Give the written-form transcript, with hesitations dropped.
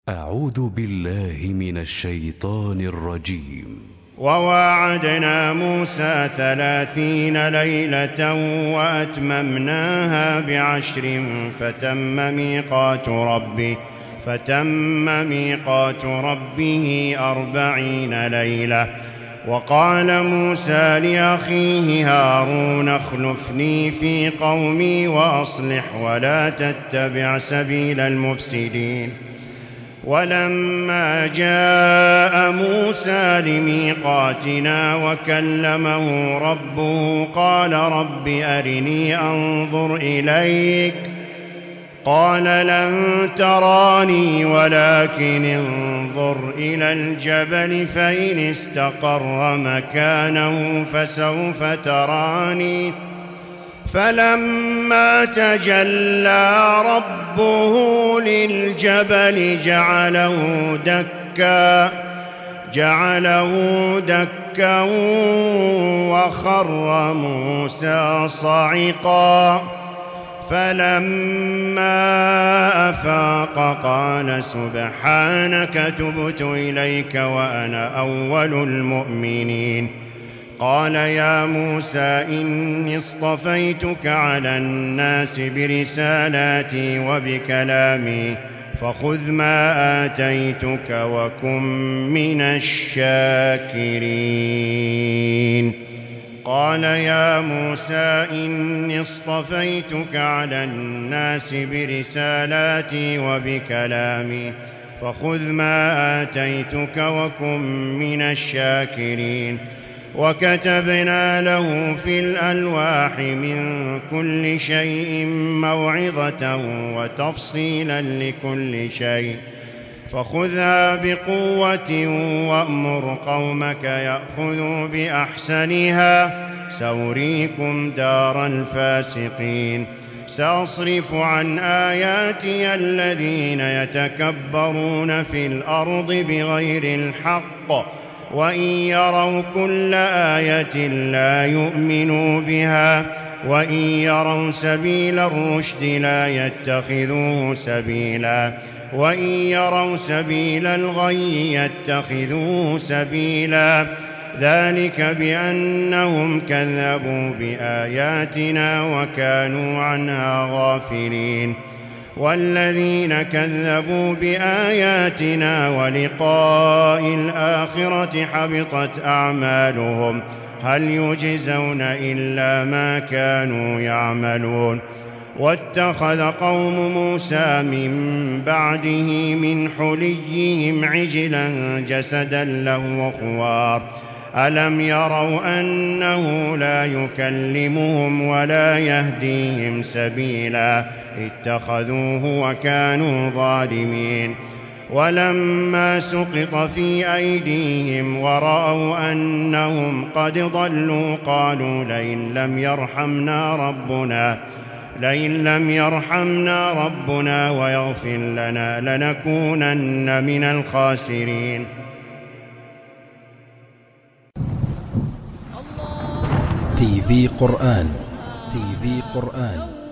أعوذ بالله من الشيطان الرجيم. وواعدنا موسى 30 ليلة وأتممناها ب10 فتم ميقات ربه 40 ليلة. وقال موسى لأخيه هارون اخلفني في قومي وأصلح ولا تتبع سبيل المفسدين. ولما جاء موسى لميقاتنا وكلمه ربه قال رب أرني أنظر إليك قال لن تراني ولكن انظر إلى الجبل فإن استقر مكانه فسوف تراني. فلما تجلى ربه للجبل جعله دكا وخر موسى صعقا. فلما أفاق قال سبحانك تبت إليك وأنا أول المؤمنين. قال يا موسى إني اصطفيتك على الناس برسالاتي وبكلامي فخذ ما آتيتك وكن من الشاكرين. قال يا موسى إني اصطفيتك على الناس برسالاتي وبكلامي فخذ ما آتيتك وكن من الشاكرين. وكتبنا له في الألواح من كل شيء موعظة وتفصيلا لكل شيء فخذها بقوة وأمر قومك يأخذوا بأحسنها سأريكم دار الفاسقين. سأصرف عن آياتي الذين يتكبرون في الأرض بغير الحق وإن يروا كل آية لا يؤمنوا بها وإن يروا سبيل الرشد لا يتخذوه سبيلا وإن يروا سبيل الغي يتخذوه سبيلا. ذلك بأنهم كذبوا بآياتنا وكانوا عنها غافلين. والذين كذبوا بآياتنا ولقاء الآخرة حبطت أعمالهم هل يجزون إلا ما كانوا يعملون. واتخذ قوم موسى من بعده من حليهم عجلا جسدا له خوار ألم يروا أنه لا يكلمهم ولا يهديهم سبيلا اتخذوه وكانوا ظالمين. ولما سقط في أيديهم ورأوا أنهم قد ضلوا قالوا لئن لم يرحمنا ربنا ويغفر لنا لنكونن من الخاسرين. تي في قرآن